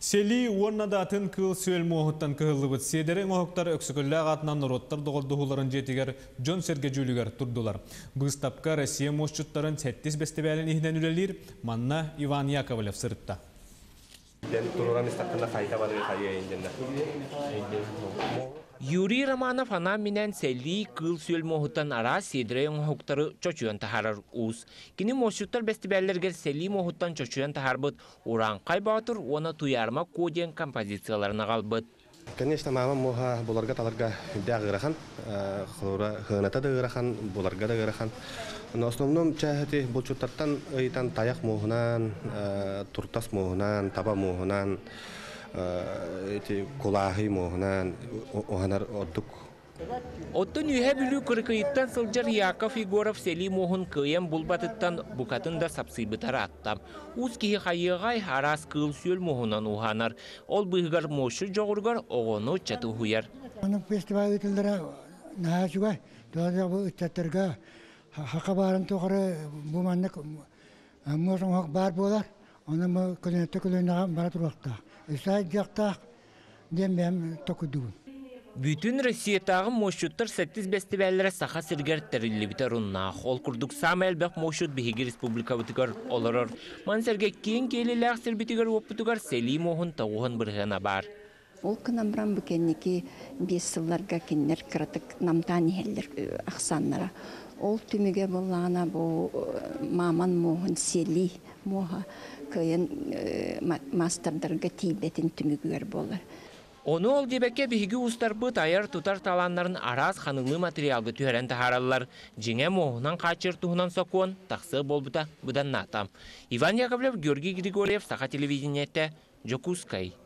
Сели уоннадатын кыл сөл моһуттан кыһыллыбыт седерен оңоһуктар өксүкөлләг атынан роттар доголдуһуларын жетигер Джон Сергежүлүгер турдулар. Быыстапка Россия мошчуттарын 7 бестебелин иһинен үлелир, манна Иван Яковлев сырытта. Юрий Романов ана минен сели кыл сөл моһуттан ара седерен оңоһуктары чочуян тахарар уус. Кини мошчуттар бестебеллергер сели моһуттан чочуян тахарбыт уран кайбатыр оны туярма коден композицияларына калбыт. Конечно, мама моха буларга таларга дагырахан, хлора хыната дагырахан, буларга дагырахан. Но основном чахати булчуттартан ыйтан таяк моһунан, туртас моһунан, таба моһунан, эти кулахи моһунан, оһанар отук. Оттон үйе бүлі кыркыйыттан сылжар Яков Егоров сели моһун кыйын булбатыттан букатын да сапсыйбытар аттам. Уз кихи хайыгай арас кыл сөл моһунан уханар. Ол быйгар мошу жоғыргар оғону чаты хуяр. Оның фестиваль өтілдері нағашуға, доғырға бұл үттәттерге хақа барын тоғыры бұманнық мосын хоқ бар болар. Оның бұл көлінетті көлінеға бара тұрвақта. Үсай жақтақ дембем тоқыдуын. Bütün Россиятағы мошуттар 8 бестебеллere саха сиргер тэрилибитер уннах. Ол курдук сам элбек мошут биһиги республика бутыгар олорор. Мансерге кийин келилээх сирбитигер оппутугар сели моһун тауһын бырыгына бар. Ол кынамран бүкенники 5 сылларга киннер кратык намтан хеллер ахсаннара. Ол түмүгө буллана бу маман моһун сели моха кыйын мастердарга тийбетин түмүгөр болар. Оны ол дебекке биһиги устар быт айар тутар таланнарын арас ханылы материалга түһәрен тахараллар. Жиңе моһунан качыр туһунан сокуон тахсы болбута будан натам. Иван Яковлев, Георгий Григорьев, Саха телевидениете, Дьокуускайга.